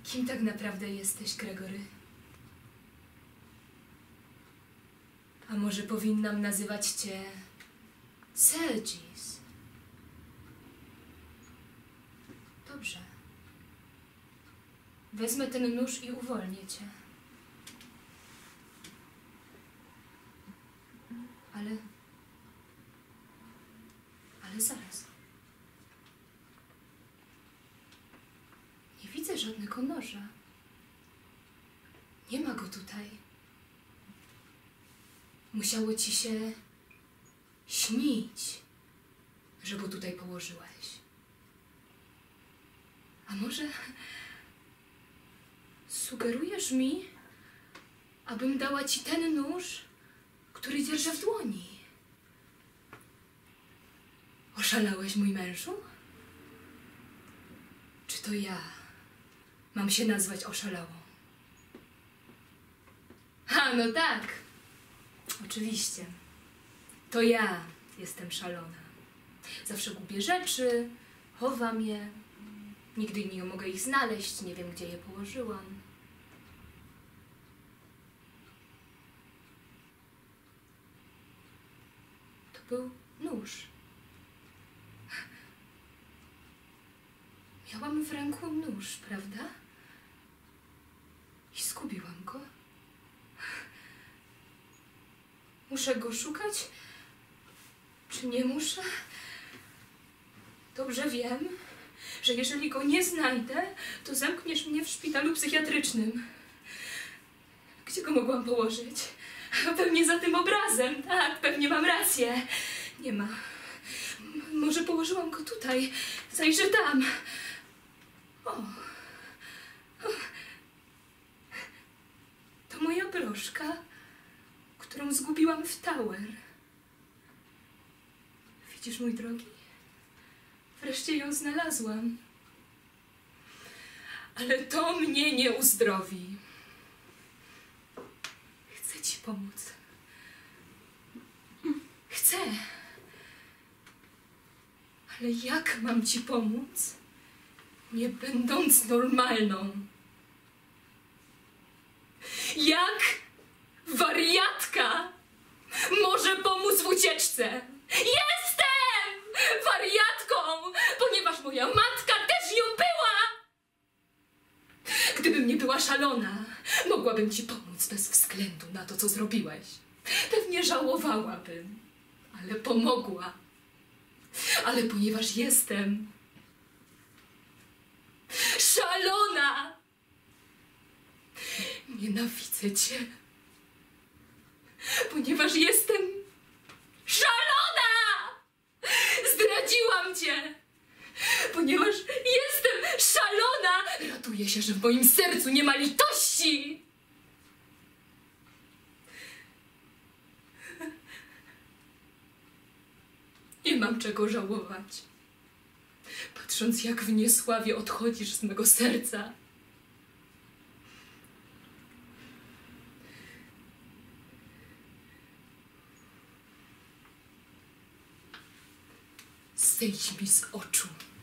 Kim tak naprawdę jesteś, Gregory? A może powinnam nazywać cię Sergis? Dobrze. Wezmę ten nóż i uwolnię cię. Ale zaraz. Nie widzę żadnego noża. Nie ma go tutaj. Musiało ci się śnić, że go tutaj położyłeś. A może sugerujesz mi, abym dała ci ten nóż, który dzierżę w dłoni? Oszalałeś, mój mężu? Czy to ja mam się nazwać oszalałą? A, no tak. Oczywiście. To ja jestem szalona. Zawsze gubię rzeczy, chowam je. Nigdy nie mogę ich znaleźć, nie wiem, gdzie je położyłam. To był nóż. Miałam w ręku nóż, prawda? I zgubiłam go. Muszę go szukać? Czy nie muszę? Dobrze wiem, że jeżeli go nie znajdę, to zamkniesz mnie w szpitalu psychiatrycznym. Gdzie go mogłam położyć? Pewnie za tym obrazem. Tak, pewnie mam rację. Nie ma. Może położyłam go tutaj. Zajrzę tam. O. To moja broszka, którą zgubiłam w Tower. Widzisz, mój drogi? Wreszcie ją znalazłam. Ale to mnie nie uzdrowi. Chcę ci pomóc. Chcę. Ale jak mam ci pomóc, nie będąc normalną? Jak wariatka może pomóc w ucieczce? Jestem wariatką, ponieważ moja matka też ją była. Gdybym nie była szalona, mogłabym ci pomóc bez względu na to, co zrobiłeś. Pewnie żałowałabym, ale pomogła. Ale ponieważ jestem szalona, nienawidzę cię. Ponieważ jestem szalona! Zdradziłam cię! Ponieważ jestem szalona, raduję się, że w moim sercu nie ma litości! Nie mam czego żałować. Patrząc, jak w niesławie odchodzisz z mego serca. Zejdź mi z oczu.